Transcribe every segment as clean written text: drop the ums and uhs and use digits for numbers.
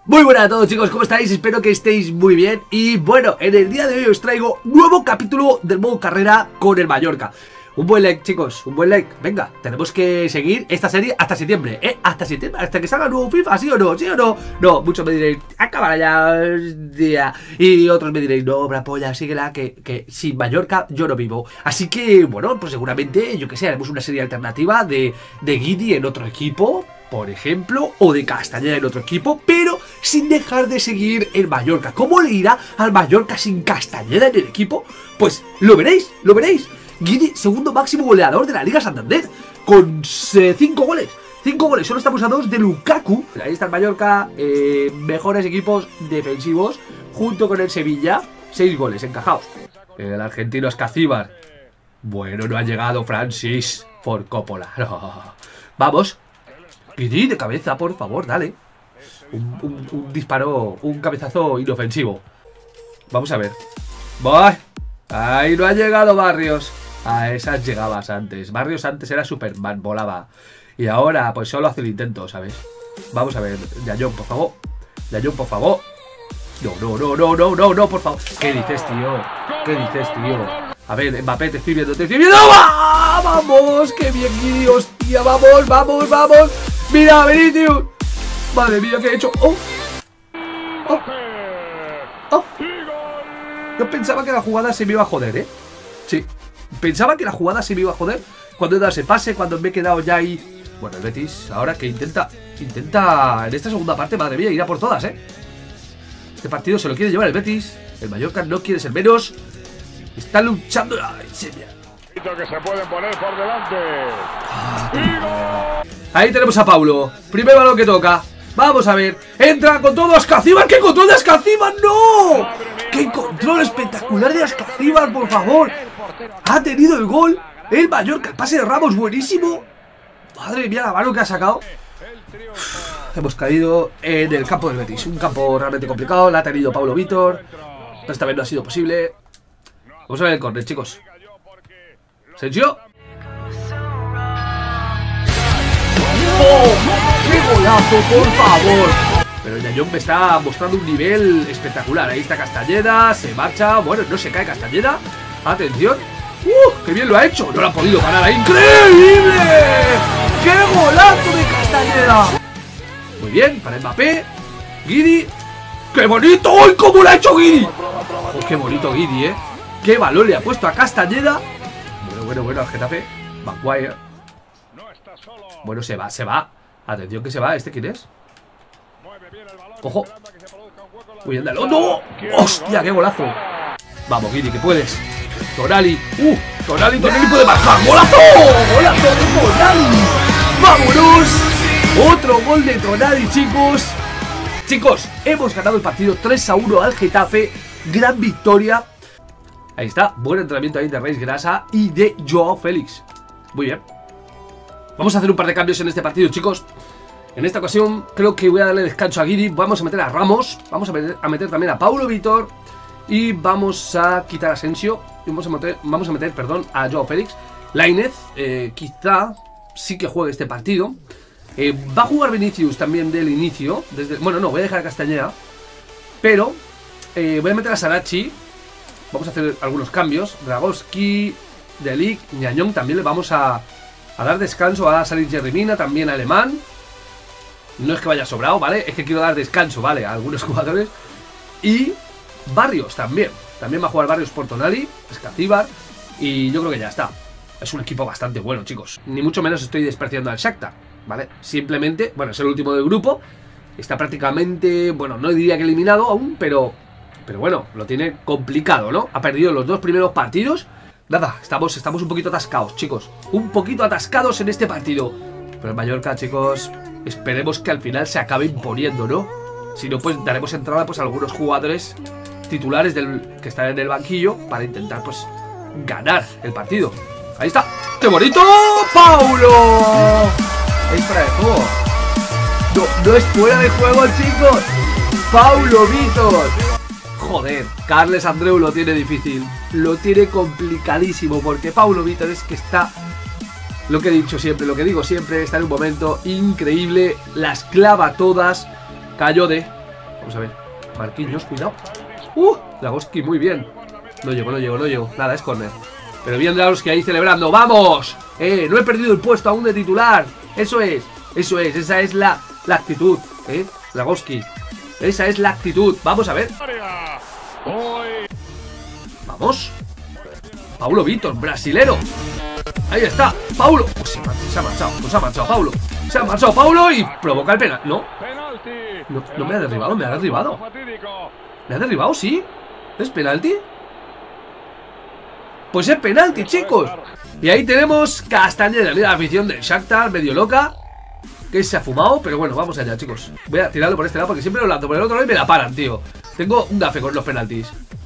Muy buenas a todos, chicos, ¿cómo estáis? Espero que estéis muy bien. Y bueno, en el día de hoy os traigo nuevo capítulo del modo carrera con el Mallorca. Un buen like, chicos, un buen like. Venga, tenemos que seguir esta serie hasta septiembre, hasta septiembre, hasta que salga el nuevo FIFA, ¿sí o no? ¿Sí o no? No, muchos me diréis, acabará ya. Y otros me diréis, no, bra polla, síguela, que sin Mallorca yo no vivo. Así que, bueno, pues seguramente, yo que sé, haremos una serie alternativa de Guidi en otro equipo, por ejemplo, o de Castañeda en otro equipo, pero sin dejar de seguir el Mallorca. ¿Cómo le irá al Mallorca sin Castañeda en el equipo? Pues lo veréis, lo veréis. Guidi, segundo máximo goleador de la Liga Santander, con 5 goles. 5 goles, solo estamos a 2 de Lukaku. Ahí está el Mallorca, mejores equipos defensivos, junto con el Sevilla, 6 goles encajados. El argentino Escacíbar. Bueno, no ha llegado Francis Ford Coppola. No. Vamos. Guidi, de cabeza, por favor, dale. Un disparo, un cabezazo inofensivo. Vamos a ver. ¡Voy! Ahí no ha llegado Barrios. A esas llegabas antes. Barrios antes era Superman, volaba. Y ahora pues solo hace el intento, ¿sabes? Vamos a ver, Yayón, por favor. Yayón, por favor. No, por favor. ¿Qué dices, tío? ¿Qué dices, tío? A ver, Mbappé, te estoy viendo, ¡Ah! ¡Vamos! ¡Qué bien, Guidi, hostia! ¡Vamos! ¡Mira, Vinicius! Madre mía, ¿qué he hecho? ¡Oh! Yo pensaba que la jugada se me iba a joder, ¿eh? Sí, pensaba que la jugada se me iba a joder cuando he dado ese pase, cuando me he quedado ya ahí. Bueno, el Betis, ahora que intenta en esta segunda parte, madre mía, ir a por todas, ¿eh? Este partido se lo quiere llevar el Betis. El Mallorca no quiere ser menos. Está luchando. ¡Ay, señor! Que se pueden poner por delante. Ahí tenemos a Paulo. Primer balón que toca. Vamos a ver. Entra con todo Escacíbar. ¡Qué control de Escacíbar! ¡No! ¡Qué control espectacular de Escacíbar, por favor! Ha tenido el gol el Mallorca. El pase de Ramos, buenísimo. Madre mía, la mano que ha sacado. Hemos caído en el campo del Betis. Un campo realmente complicado. La ha tenido Paulo Vítor. Esta vez no ha sido posible. Vamos a ver el córner, chicos. Sergio. ¡Oh! ¡Qué golazo, por favor! Pero Yayón me está mostrando un nivel espectacular. Ahí está Castañeda, se marcha. Bueno, no se cae Castañeda. Atención. ¡Qué bien lo ha hecho! No lo ha podido parar ahí. ¡Increíble! ¡Qué golazo de Castañeda! Muy bien, para Mbappé. Guidi. ¡Qué bonito! ¡Uy, cómo lo ha hecho Guidi! Oh, ¡qué bonito Guidi, eh! ¡Qué valor le ha puesto a Castañeda! Bueno, al Getafe. Maguire. Bueno, se va. Atención que se va. ¿Este quién es? ¡Ojo! Uy, ándalo. ¡No! ¡Hostia, qué golazo! Vamos, Guidi, que puedes. Tonali. Tonali puede marcar. ¡Golazo! ¡Golazo de Tonali! ¡Vámonos! Otro gol de Tonali, chicos. Chicos, hemos ganado el partido 3-1 al Getafe. Gran victoria. Ahí está. Buen entrenamiento ahí de Reis Grasa y de Joao Félix. Muy bien. Vamos a hacer un par de cambios en este partido, chicos. En esta ocasión creo que voy a darle descanso a Guidi. Vamos a meter a Ramos. Vamos a meter también a Paulo Vítor. Y vamos a quitar a Asensio. Y vamos a meter, a Joao Félix. Lainez, quizá sí que juegue este partido. Va a jugar Vinicius también del inicio. Bueno, no, voy a dejar a Castañeda. Pero voy a meter a Sarachi. Vamos a hacer algunos cambios. Dragowski, De Ligt, Ñañón. También le vamos a dar descanso. Va a salir Yerry Mina, también Alemán. No es que vaya sobrado, ¿vale? Es que quiero dar descanso, ¿vale? A algunos jugadores. Y Barrios también. También va a jugar Barrios por Tonali, Escacíbar. Y yo creo que ya está. Es un equipo bastante bueno, chicos. Ni mucho menos estoy despreciando al Shakhtar, ¿vale? Simplemente, bueno, es el último del grupo. Está prácticamente, bueno, no diría que eliminado aún, pero bueno, lo tiene complicado, ¿no? Ha perdido los 2 primeros partidos. Nada, estamos un poquito atascados, chicos. Un poquito atascados en este partido. Pero el Mallorca, chicos, esperemos que al final se acabe imponiendo, ¿no? Si no, pues daremos entrada pues a algunos jugadores titulares que están en el banquillo para intentar, pues, ganar el partido. Ahí está. ¡Qué bonito! ¡Paulo! Es fuera de juego. No es fuera de juego, chicos. Paulo Vítor. Joder, Carles Andreu lo tiene difícil. Lo tiene complicadísimo porque Paulo Vítor es que está Lo que he dicho siempre, lo que digo siempre, está en un momento increíble, las clava todas. Cayode, Vamos a ver. Marquinhos, cuidado. Dragowski, muy bien. No llego. Nada, es córner. Pero bien Dragowski ahí celebrando. ¡Vamos! No he perdido el puesto aún de titular. Eso es. Esa es la actitud, Dragowski. Esa es la actitud. Vamos a ver. Vamos. Paulo Vitor, brasilero. Ahí está, Paulo. Se ha marchado Paulo. Se ha marchado Paulo y provoca el penal. No me ha derribado, me ha derribado. ¿Me ha derribado? Sí. ¿Es penalti? Pues es penalti, chicos. Y ahí tenemos Castañeda. Mira la afición del Shakhtar, medio loca, que se ha fumado, pero bueno, vamos allá, chicos. Voy a tirarlo por este lado porque siempre lo lanzo por el otro lado y me la paran, tío. Tengo un gafe con los penaltis.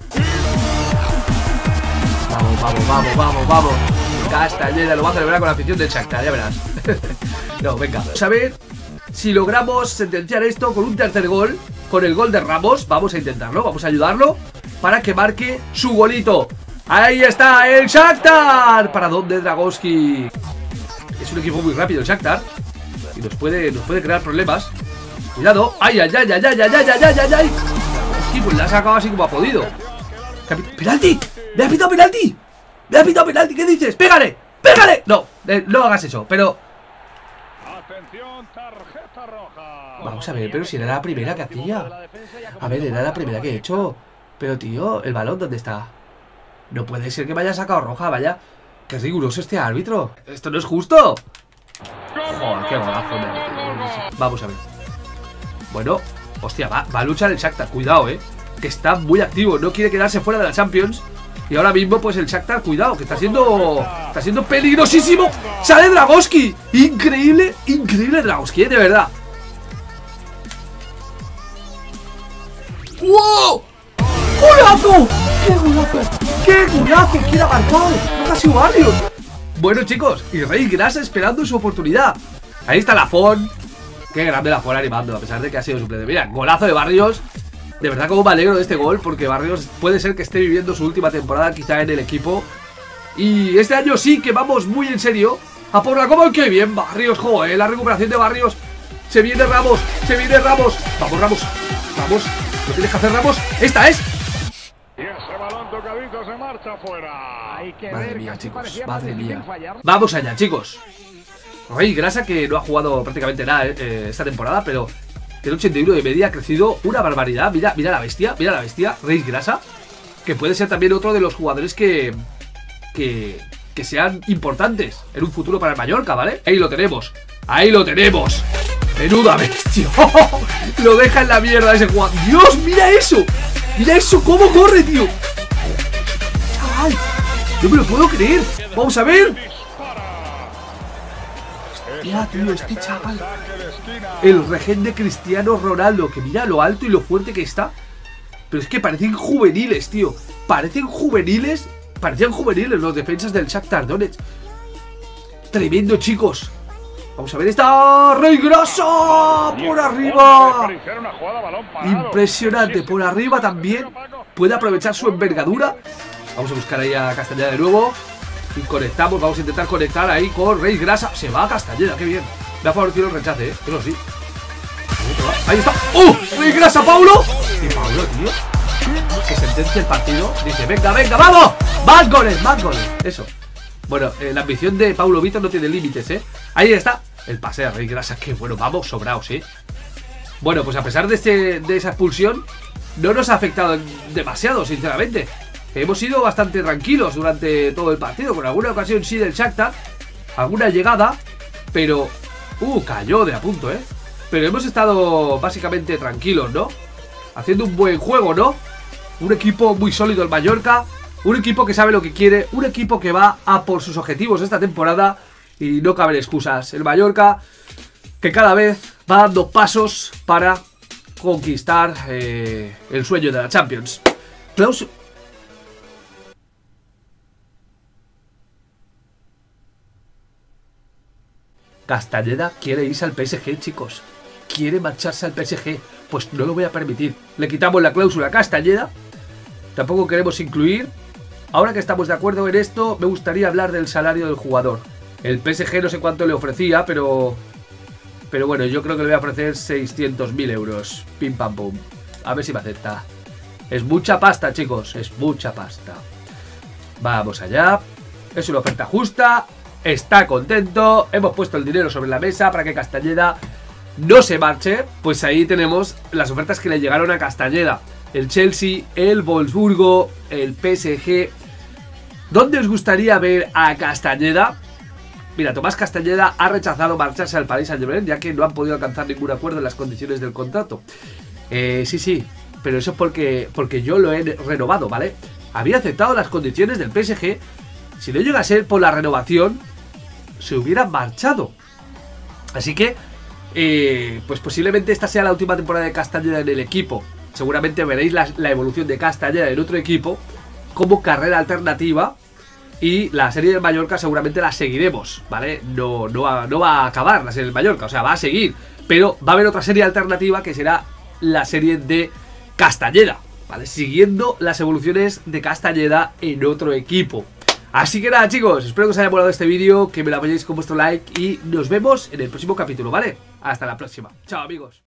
Vamos. Castañeda lo va a celebrar con la afición del Shakhtar, ya verás. No, venga. Vamos a ver si logramos sentenciar esto con un tercer gol. Con el gol de Ramos. Vamos a intentarlo, vamos a ayudarlo para que marque su golito. Ahí está el Shakhtar. ¿Para dónde Dragowski? Es un equipo muy rápido el Shakhtar y nos puede crear problemas. Cuidado. ¡Ay! Dragowski pues la ha sacado así como ha podido. ¡Penalti! ¡Me ha pitado penalti! ¿Qué dices? ¡Pégale! No, no hagas eso, pero... Vamos a ver, pero si era la primera que hacía. A ver, era la primera que he hecho. Pero tío, ¿el balón dónde está? No puede ser que me haya sacado roja, vaya. Qué riguroso este árbitro. Esto no es justo. Joder, qué golazo. Vamos a ver. Bueno, hostia, va a luchar el Shakhtar. Cuidado, que está muy activo. No quiere quedarse fuera de la Champions. Y ahora mismo pues el Shakhtar, cuidado, que está siendo peligrosísimo. ¡Sale Dragowski! Increíble Dragowski, de verdad. ¡Wow! ¡Golazo! ¡Qué golazo! ¿Quién ha marcado? No ha sido Barrios. Bueno, chicos, y Rey Grasa esperando su oportunidad. Ahí está Lafón. Qué grande Lafón animando, a pesar de que ha sido suplente. Mira, golazo de Barrios. De verdad, como me alegro de este gol, porque Barrios puede ser que esté viviendo su última temporada quizá en el equipo. Y este año sí que vamos muy en serio a por la Copa. ¡Qué bien, Barrios! ¡Joder! La recuperación de Barrios. Se viene Ramos. Vamos, Ramos. Vamos. Lo tienes que hacer, Ramos. ¡Esta es! Y ese balón tocadito se marcha fuera. Madre mía, chicos. Madre mía. Vamos allá, chicos. Rey Grasa, que no ha jugado prácticamente nada esta temporada, pero... El 81 de media ha crecido una barbaridad. Mira la bestia, Reis Grasa, que puede ser también otro de los jugadores que sean importantes en un futuro para el Mallorca, ¿vale? Ahí lo tenemos. Menuda bestia. Lo deja en la mierda ese jugador. Dios, mira eso. Cómo corre, tío. Chaval, no me lo puedo creer. Vamos a ver. Hostia, tío, este chaval. El regen de Cristiano Ronaldo. Que mira lo alto y lo fuerte que está. Pero es que parecen juveniles, tío. Parecían juveniles los defensas del Shakhtar Donetsk. Tremendo, chicos. Vamos a ver esta. ¡Rey Grasa! ¡Por arriba! Impresionante. Por arriba también. Puede aprovechar su envergadura. Vamos a buscar ahí a Castañeda de nuevo. Y conectamos, vamos a intentar conectar ahí con Rey Grasa. Se va a Castañeda, qué bien. Me ha favorecido el rechace, eso sí. Ahí está. Rey Grasa, Paulo. Y Paulo, tío, que sentencia el partido. Dice, venga, vamos. Más goles. Eso. Bueno, la ambición de Paulo Vitor no tiene límites, Ahí está. El pase de Rey Grasa, que bueno, vamos sobraos, Bueno, pues a pesar de esa expulsión, no nos ha afectado demasiado, sinceramente. Hemos sido bastante tranquilos durante todo el partido. Con alguna ocasión sí del Shakhtar, alguna llegada, pero... cayó de a punto, Pero hemos estado básicamente tranquilos, ¿no? Haciendo un buen juego, ¿no? Un equipo muy sólido el Mallorca. Un equipo que sabe lo que quiere. Un equipo que va a por sus objetivos esta temporada. Y no caben excusas. El Mallorca, que cada vez va dando pasos para conquistar el sueño de la Champions. Castañeda quiere irse al PSG, chicos. Quiere marcharse al PSG. Pues no lo voy a permitir. Le quitamos la cláusula a Castañeda. Tampoco queremos incluir. Ahora que estamos de acuerdo en esto, me gustaría hablar del salario del jugador. El PSG no sé cuánto le ofrecía, pero bueno, yo creo que le voy a ofrecer 600.000 euros. Pim pam pum. A ver si me acepta. Es mucha pasta, chicos. Es mucha pasta. Vamos allá. Es una oferta justa. Está contento. Hemos puesto el dinero sobre la mesa para que Castañeda no se marche. Pues ahí tenemos las ofertas que le llegaron a Castañeda. El Chelsea, el Wolfsburgo, el PSG. ¿Dónde os gustaría ver a Castañeda? Mira, Tomás Castañeda ha rechazado marcharse al Paris Saint-Germain, ya que no han podido alcanzar ningún acuerdo en las condiciones del contrato. Sí, pero eso es porque yo lo he renovado, ¿vale? Había aceptado las condiciones del PSG. Si no llega a ser por la renovación, se hubiera marchado. Así que, pues posiblemente esta sea la última temporada de Castañeda en el equipo. Seguramente veréis la evolución de Castañeda en otro equipo como carrera alternativa. Y la serie del Mallorca seguramente la seguiremos, ¿vale? No va a acabar la serie del Mallorca, o sea, va a seguir. Pero va a haber otra serie alternativa que será la serie de Castañeda, ¿vale? Siguiendo las evoluciones de Castañeda en otro equipo. Así que nada, chicos, espero que os haya molado este vídeo, que me lo apoyéis con vuestro like y nos vemos en el próximo capítulo, ¿vale? Hasta la próxima. Chao, amigos.